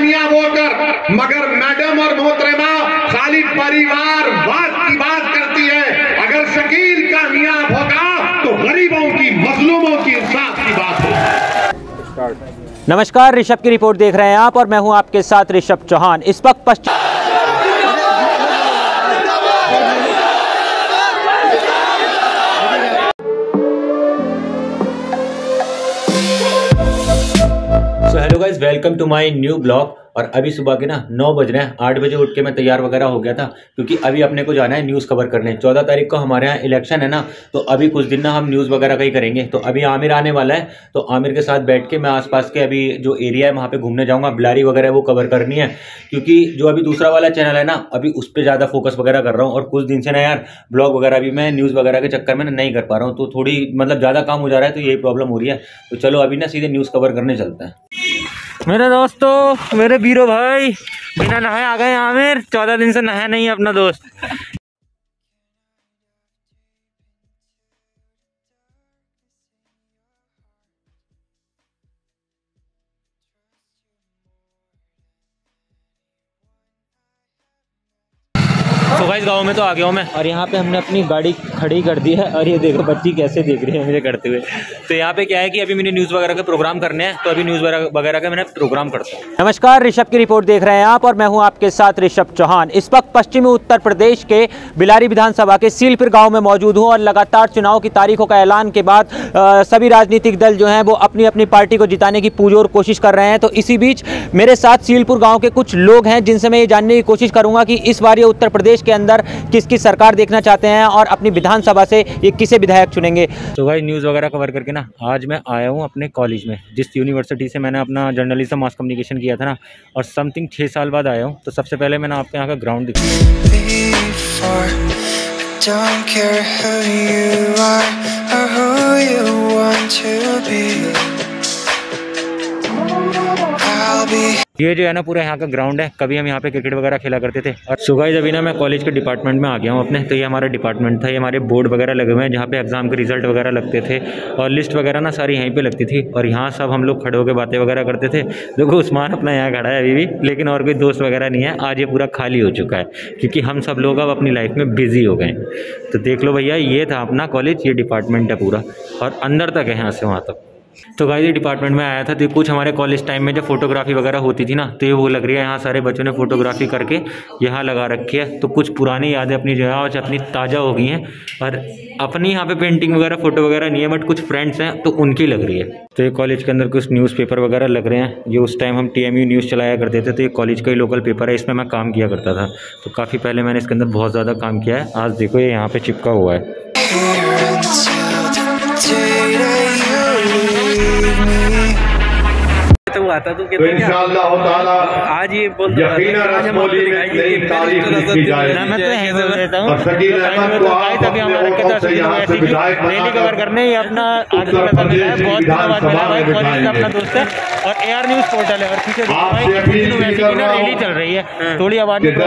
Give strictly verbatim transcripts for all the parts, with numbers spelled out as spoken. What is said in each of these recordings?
कामयाब होकर, मगर मैडम और मोहतरमा खाली परिवारवाद की बात करती है। अगर शकील कामयाब होगा तो गरीबों की, मजलूमों की इंसाफ की बात होगी। नमस्कार, ऋषभ की रिपोर्ट देख रहे हैं आप और मैं हूं आपके साथ ऋषभ चौहान। इस वक्त पश्चिम so hello guys, welcome to my new blog. और अभी सुबह के ना नौ बज रहे हैं। आठ बजे उठ के मैं तैयार वगैरह हो गया था क्योंकि अभी अपने को जाना है न्यूज़ कवर करने। चौदह तारीख को हमारे यहाँ इलेक्शन है ना, तो अभी कुछ दिन ना हम न्यूज़ वगैरह का ही करेंगे। तो अभी आमिर आने वाला है, तो आमिर के साथ बैठ के मैं आसपास के अभी जो एरिया है वहाँ पे घूमने जाऊँगा। बिलारी वगैरह वो कवर करनी है क्योंकि जो अभी दूसरा वाला चैनल है ना, अभी उस पर ज़्यादा फोकस वगैरह कर रहा हूँ। और कुछ दिन से ना यार ब्लॉग वगैरह भी मैं न्यूज़ वगैरह के चक्कर में ना नहीं कर पा रहा हूँ, तो थोड़ी मतलब ज़्यादा काम हो जा रहा है, तो यही प्रॉब्लम हो रही है। तो चलो अभी ना सीधे न्यूज़ कवर करने चलते हैं। मेरे दोस्तों, मेरे बीरो भाई बिना नहाए आ गए आमिर। चौदह दिन से नहाया नहीं है अपना दोस्त। तो गाइस गाँव में तो आ गया हूँ मैं, और यहाँ पे हमने अपनी गाड़ी खड़ी कर दी है। और ये देखो बच्ची कैसे देख रही है मुझे करते हुए। तो यहाँ पे क्या है कि अभी मैंने न्यूज़ वगैरह के प्रोग्राम करने हैं, तो अभी न्यूज़ वगैरह का मैंने प्रोग्राम करता हूँ। नमस्कार, ऋषभ की रिपोर्ट देख रहे हैं आप और मैं हूँ आपके साथ ऋषभ चौहान। इस वक्त पश्चिमी उत्तर प्रदेश के बिलारी विधानसभा के सीलपुर गाँव में मौजूद हूँ। और लगातार चुनाव की तारीखों का ऐलान के बाद आ, सभी राजनीतिक दल जो हैं वो अपनी अपनी पार्टी को जिताने की पुरजोर कोशिश कर रहे हैं। तो इसी बीच मेरे साथ सीलपुर गाँव के कुछ लोग हैं जिनसे मैं ये जानने की कोशिश करूँगा कि इस बार ये उत्तर प्रदेश के अंदर किसकी सरकार देखना चाहते हैं और अपनी विधानसभा से ये किसे विधायक चुनेंगे। तो भाई न्यूज़ वगैरह कवर करके ना आज मैं आया हूँ अपने कॉलेज में, जिस यूनिवर्सिटी से मैंने अपना जर्नलिज्म मास कम्युनिकेशन किया था ना, और समथिंग छः साल बाद आया हूँ। तो सबसे पहले मैंने आपको यहाँ का ग्राउंड दिखाया। ये जो है ना पूरा यहाँ का ग्राउंड है। कभी हम यहाँ पे क्रिकेट वगैरह खेला करते थे। और सुबह जब ना मैं कॉलेज के डिपार्टमेंट में आ गया हूँ अपने, तो ये हमारा डिपार्टमेंट था। ये हमारे बोर्ड वगैरह लगे हुए हैं जहाँ पे एग्जाम के रिजल्ट वगैरह लगते थे, और लिस्ट वगैरह ना सारी यहीं पे लगती थी। और यहाँ सब हम लोग खड़े होकर बातें वगैरह करते थे। देखो उस्मान अपना यहाँ खड़ा है अभी भी, लेकिन और कोई दोस्त वगैरह नहीं है। आज ये पूरा खाली हो चुका है क्योंकि हम सब लोग अब अपनी लाइफ में बिजी हो गए। तो देख लो भैया, ये था अपना कॉलेज, ये डिपार्टमेंट है पूरा, और अंदर तक है यहाँ से वहाँ तक। तो गाइस ये डिपार्टमेंट में आया था, तो कुछ हमारे कॉलेज टाइम में जब फोटोग्राफी वगैरह होती थी ना, तो ये वो लग रही है यहाँ सारे बच्चों ने फोटोग्राफी करके यहाँ लगा रखी है। तो कुछ पुरानी यादें अपनी जो है आज अपनी ताज़ा हो गई हैं। और अपनी यहाँ पे पेंटिंग वगैरह फोटो वगैरह नहीं है, बट कुछ फ्रेंड्स हैं तो उनकी लग रही है। तो ये कॉलेज के अंदर कुछ न्यूज़पेपर वगैरह लग रहे हैं। ये उस टाइम हम टी एम यू न्यूज़ चलाया करते थे, तो ये कॉलेज का ही लोकल पेपर है, इसमें मैं काम किया करता था। तो काफ़ी पहले मैंने इसके अंदर बहुत ज़्यादा काम किया है। आज देखो ये यहाँ पर चिपका हुआ है। तो वो आता तो आज ये बोलता मैं तो रहता हूँ। डेली कवर करने ही अपना आज पैसा मिला है, बहुत दिनों बाद मिला भाई। कॉलेज का अपना दोस्त है और ए आर न्यूज़ पोर्टल है। और पीछे रैली चल रही है, थोड़ी आवाज में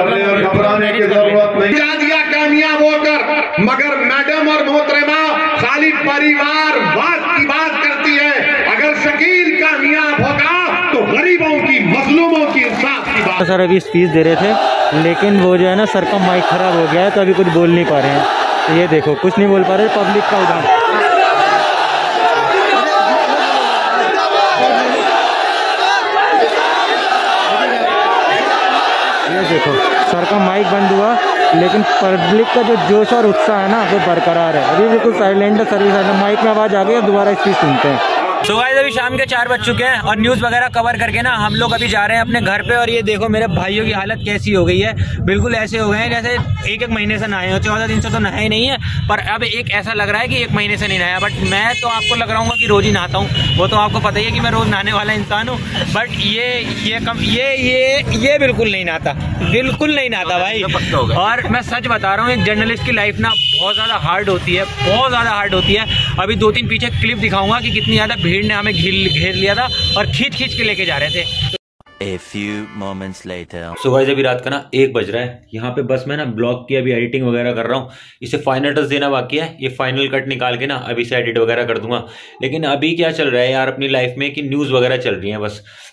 कामयाब होकर, मगर मैडम और मोहतरमा खाली परिवारवाद की बात करती है। अगर शकील कामयाब होगा तो गरीबों की, मजलूमों की इंसाफ की बात। सर अभी स्पीच दे रहे थे, लेकिन वो जो है ना सर का माइक खराब हो गया है, तो अभी कुछ बोल नहीं पा रहे हैं। तो ये देखो कुछ नहीं बोल पा रहे, पब्लिक का उदाहरण। ये देखो सर का माइक बंद हुआ, लेकिन पब्लिक का जो जोश और उत्साह है ना वो बरकरार है। अभी बिल्कुल साइलेंट है, सर्विस माइक में आवाज़ आ गई। अब दोबारा स्पीच सुनते हैं। तो गाइस अभी शाम के चार बज चुके हैं और न्यूज़ वगैरह कवर करके ना हम लोग अभी जा रहे हैं अपने घर पे। और ये देखो मेरे भाइयों की हालत कैसी हो गई है, बिल्कुल ऐसे हो गए हैं जैसे एक एक महीने से नहाए हो। चौदह दिन से तो नहाए नहीं है, पर अब एक ऐसा लग रहा है कि एक महीने से नहीं नहाया। बट मैं तो आपको लग रहा हूँ कि रोज़ ही नहाता हूँ, वो तो आपको पता ही है कि मैं रोज़ नहाने वाला इंसान हूँ। बट ये ये कम ये ये ये बिल्कुल नहीं नहाता, बिल्कुल नहीं नहाता भाई। और मैं सच बता रहा हूँ, एक जर्नलिस्ट की लाइफ ना बहुत ज़्यादा हार्ड होती है, बहुत ज़्यादा हार्ड होती है। अभी दो तीन पीछे क्लिप दिखाऊंगा कि कितनी ज़्यादा भीड़ ने हमें घेर घेर लिया था और खींच खींच के लेके जा रहे थे। A few moments later. So guys अभी रात का ना एक बज रहा है। यहाँ पे बस मैं ना ब्लॉग की अभी एडिटिंग वगैरह कर रहा हूँ। इसे फाइनल टच देना बाकी है। ये फाइनल कट निकाल के ना अभी से एडिट वगैरह कर दूंगा। लेकिन अभी क्या चल रहा है यार अपनी लाइफ में कि न्यूज़ वगैरह चल रही है बस।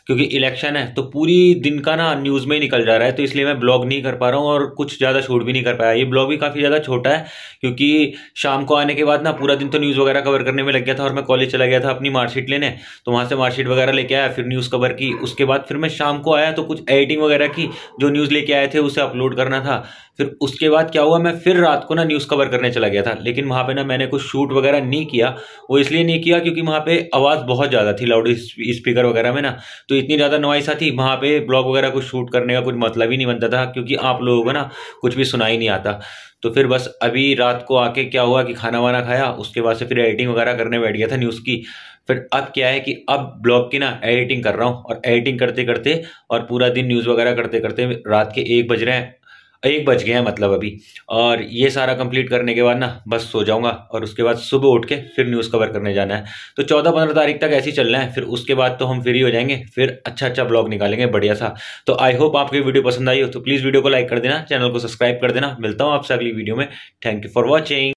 क्योंकि इलेक्शन है तो पूरी दिन का ना न्यूज़ में ही निकल जा रहा है, तो इसलिए मैं ब्लॉग नहीं कर पा रहा हूँ और कुछ ज़्यादा शूट भी नहीं कर पाया। ये ब्लॉग भी काफ़ी ज़्यादा छोटा है क्योंकि शाम को आने के बाद ना पूरा दिन तो न्यूज़ वगैरह कवर करने में लग गया था और मैं कॉलेज चला गया था अपनी मार्कशीट लेने, तो वहाँ से मार्कशीट वगैरह लेके आया, फिर न्यूज़ कवर की। उसके बाद फिर मैं शाम को आया तो कुछ एडिटिंग वगैरह की, जो न्यूज़ लेके आए थे उसे अपलोड करना था। फिर उसके बाद क्या हुआ, मैं फिर रात को ना न्यूज़ कवर करने चला गया था, लेकिन वहाँ पे ना मैंने कुछ शूट वगैरह नहीं किया। वो इसलिए नहीं किया क्योंकि वहाँ पे आवाज़ बहुत ज़्यादा थी लाउड स्पीकर वगैरह में ना, तो इतनी ज़्यादा नॉइस आती, वहाँ पे ब्लॉग वगैरह कुछ शूट करने का कुछ मतलब ही नहीं बनता था क्योंकि आप लोगों को ना कुछ भी सुना ही नहीं आता। तो फिर बस अभी रात को आके क्या हुआ कि खाना वाना खाया, उसके बाद से फिर एडिटिंग वगैरह करने बैठ गया था न्यूज़ की। फिर अब क्या है कि अब ब्लॉग की ना एडिटिंग कर रहा हूँ और एडिटिंग करते करते और पूरा दिन न्यूज़ वगैरह करते करते रात के एक बज रहे हैं, एक बज गए हैं मतलब अभी। और ये सारा कंप्लीट करने के बाद ना बस सो जाऊंगा और उसके बाद सुबह उठ के फिर न्यूज़ कवर करने जाना है। तो चौदह पंद्रह तारीख तक ऐसे ही चलना है, फिर उसके बाद तो हम फ्री हो जाएंगे, फिर अच्छा अच्छा ब्लॉग निकालेंगे बढ़िया सा। तो आई होप आपको वीडियो पसंद आई हो, तो प्लीज़ वीडियो को लाइक कर देना, चैनल को सब्सक्राइब कर देना। मिलता हूँ आपसे अगली वीडियो में। Thank you for watching.